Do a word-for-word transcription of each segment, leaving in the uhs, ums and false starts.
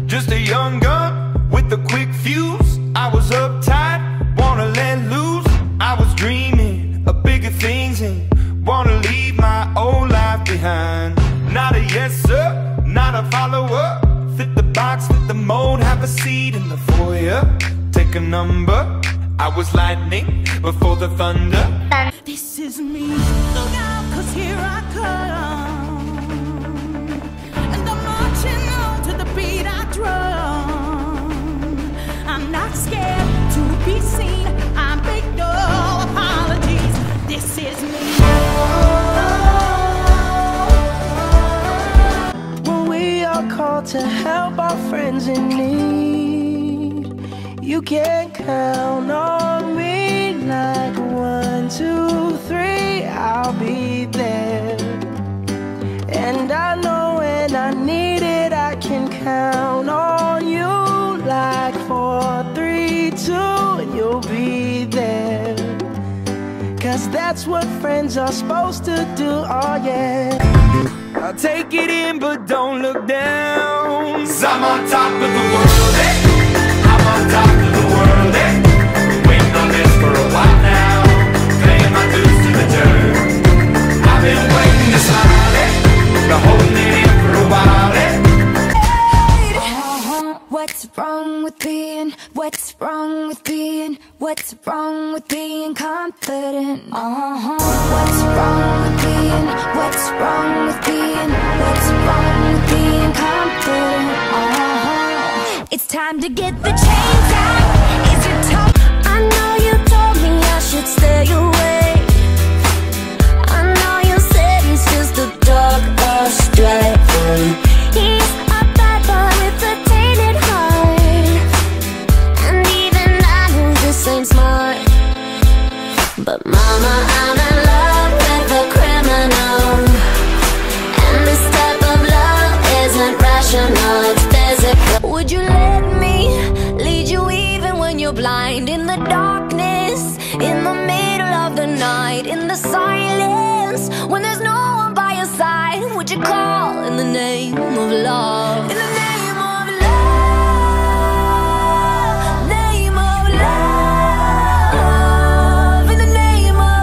just a young gun with a quick fuse. I was uptight, wanna let loose. I was dreaming of bigger things and wanna leave my old life behind. Not a yes sir, not a follower. Fit the box, fit the mold, have a seat in the foyer. Take a number, I was lightning before the thunder. This is me, look out, cause here I come. And I'm marching on to the beat I drum. I'm not scared to be seen, I make no apologies. This is me. When we are called to help our friends in need, you can count on me like one, two, three, I'll be there. And I know when I need it, I can count on you like four, three, two, and you'll be there. Cause that's what friends are supposed to do, oh yeah. I'll take it in but don't look down, 'cause I'm on top of the world, eh? I'm on top of the world, eh? Waiting on this for a while now, paying my dues to the dirt. I've been waiting to smile, eh? Been holding it in for a while, eh? Uh-huh. What's wrong with being, what's wrong with being, what's wrong with being confident? Uh-huh. What's wrong with being, what's wrong with being, what's wrong with being confident? Uh-huh. It's time to get the chains out. Is it tough? I know you told me I should stay away. I know you said he's just a dog astray. He's a bad boy with a tainted heart, and even I know this ain't smart. But mama, I'm in love with a criminal, and this type of love isn't rational, it's physical. Would you let me lead you even when you're blind? In the darkness, in the middle of the night, in the silence, when there's no one by your side, would you call in the name of love? In the name of love, name of love, in the name of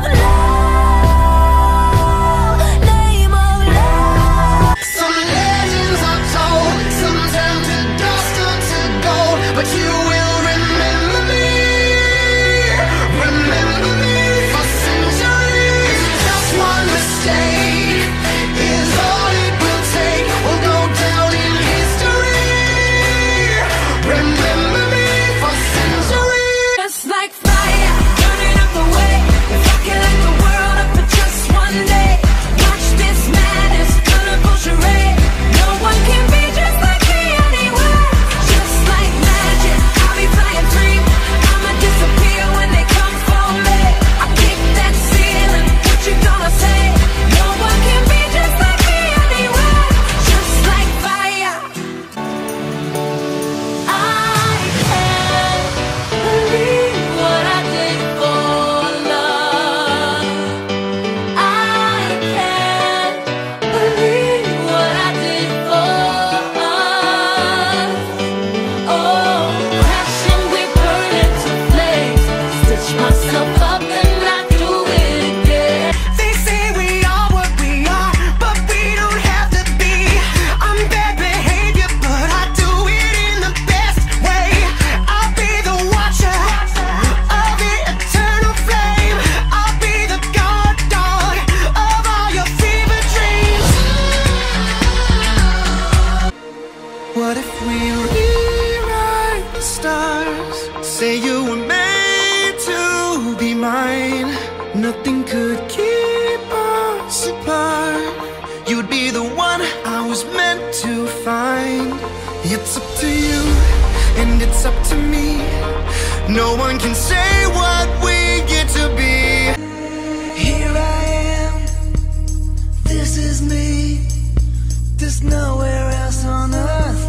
love, name of love. Some legends are told, some turn to dust or to gold, but you will remember me, remember me for centuries. Just one mistake is all it will take. We'll go down in history. Remember me for centuries. Just like fire, burning up the way. If I can light the world up for just one day, watch this madness, colorful charade. No one can be just like me anywhere. Just like magic, I'll be flying free. I'ma disappear when they come for me. I kick that ceiling, what you gonna say? No one can be just like me anywhere. Just like fire. I can't believe what I did for love. I can't believe what I did for us. Oh, crashing, we burn into flames. Stitch myself up and I do it again. They say we are what we are, but we don't have to be. I'm bad behavior, but I do it in the best way. I'll be the watcher of the eternal flame. I'll be the guard dog of all your fever dreams. What if we rewrite the stars? Say you were made to be mine. Nothing could keep us apart. You'd be the one I was meant to find. It's up to you, and it's up to me. No one can say what we get to be. Here I am, this is me. There's nowhere else on earth